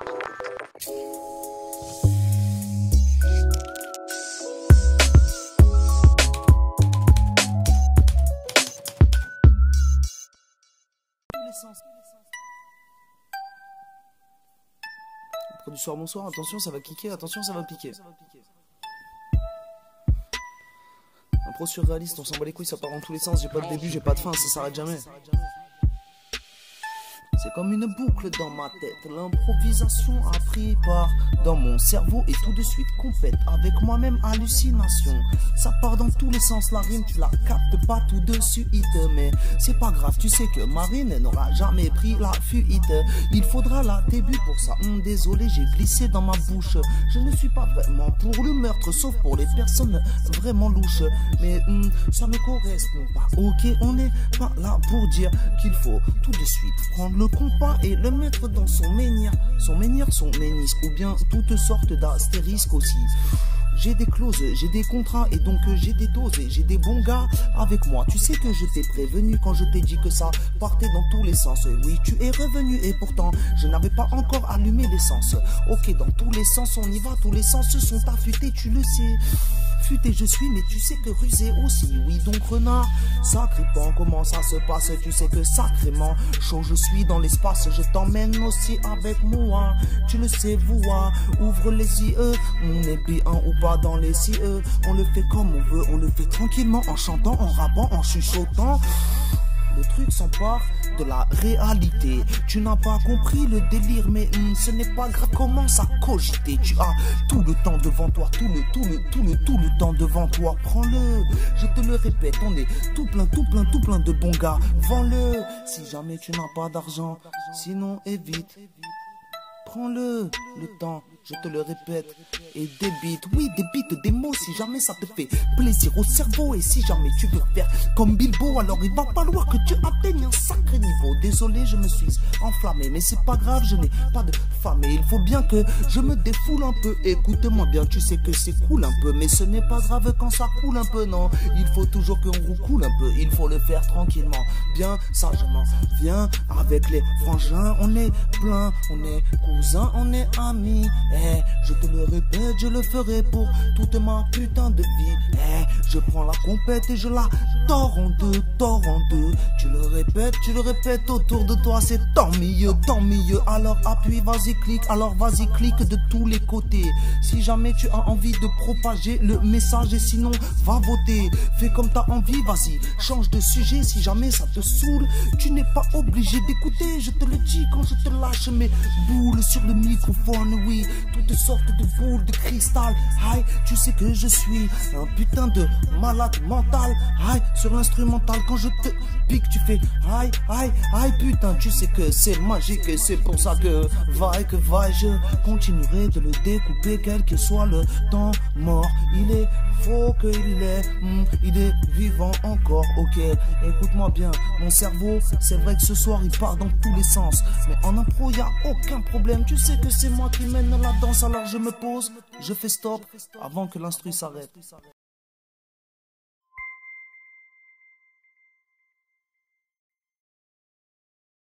Du soir, bonsoir, attention ça va kicker, attention ça va piquer. Un pro surréaliste, on s'en bat les couilles, ça part dans tous les sens, j'ai pas de début, j'ai pas de fin, ça s'arrête jamais. C'est comme une boucle dans ma tête, l'improvisation a pris part dans mon cerveau et tout de suite compète avec moi-même hallucination. Ça part dans tous les sens, la rime tu la captes pas tout de suite, mais c'est pas grave, tu sais que Marine n'aura jamais pris la fuite. Il faudra la début pour ça, désolé j'ai glissé dans ma bouche. Je ne suis pas vraiment pour le meurtre, sauf pour les personnes vraiment louches, mais ça ne correspond pas. Ok, on n'est pas là pour dire qu'il faut tout de suite prendre le compas et le mettre dans son menhir, son ménisque, ou bien toutes sortes d'astérisques aussi. J'ai des clauses, j'ai des contrats et donc j'ai des doses et j'ai des bons gars avec moi. Tu sais que je t'ai prévenu quand je t'ai dit que ça partait dans tous les sens. Oui, tu es revenu et pourtant je n'avais pas encore allumé l'essence. Ok, dans tous les sens on y va, tous les sens se sont affûtés, tu le sais. Futé je suis, mais tu sais que rusé aussi. Oui donc renard, sacré pan, comment ça se passe? Tu sais que sacrément chaud je suis dans l'espace. Je t'emmène aussi avec moi, tu le sais voix. Ouvre les yeux, on est bien ou pas dans les cieux. On le fait comme on veut, on le fait tranquillement, en chantant, en rappant, en chuchotant. Le truc s'empare de la réalité. Tu n'as pas compris le délire, mais ce n'est pas grave, commence à cogiter. Tu as tout le temps devant toi, tout le temps devant toi. Prends-le, je te le répète, on est tout plein de bons gars. Vends-le, si jamais tu n'as pas d'argent, sinon évite. Prends-le, le temps, je te le répète, et débite, oui débite des mots si jamais ça te fait plaisir au cerveau. Et si jamais tu veux faire comme Bilbo, alors il va falloir que tu atteignes un sacré niveau. Désolé je me suis enflammé, mais c'est pas grave, je n'ai pas de femme et il faut bien que je me défoule un peu. Écoute-moi bien, tu sais que c'est cool un peu, mais ce n'est pas grave quand ça coule un peu, non. Il faut toujours qu'on roucoule un peu, il faut le faire tranquillement, bien sagement. Viens avec les frangins, on est plein, on est cousins, on est amis. Je te le répète, je le ferai pour toute ma putain de vie. Je prends la compète et je la tords en deux. Tu le répètes autour de toi, c'est tant mieux. Alors appuie, vas-y clique de tous les côtés. Si jamais tu as envie de propager le message, et sinon va voter. Fais comme t'as envie, vas-y, change de sujet. Si jamais ça te saoule, tu n'es pas obligé d'écouter. Je te le dis quand je te lâche mes boules sur le microphone, oui. Toutes sortes de boules de cristal. Aïe, tu sais que je suis un putain de malade mental. Aïe, sur l'instrumental quand je te pique tu fais aïe, putain, tu sais que c'est magique. Et c'est pour ça que vaille, je continuerai de le découper quel que soit le temps mort. Il est faux il est vivant encore, ok. Écoute-moi bien, mon cerveau, c'est vrai que ce soir il part dans tous les sens, mais en impro y a aucun problème. Tu sais que c'est moi qui mène la danse, alors je me pose, je fais stop avant que l'instru s'arrête.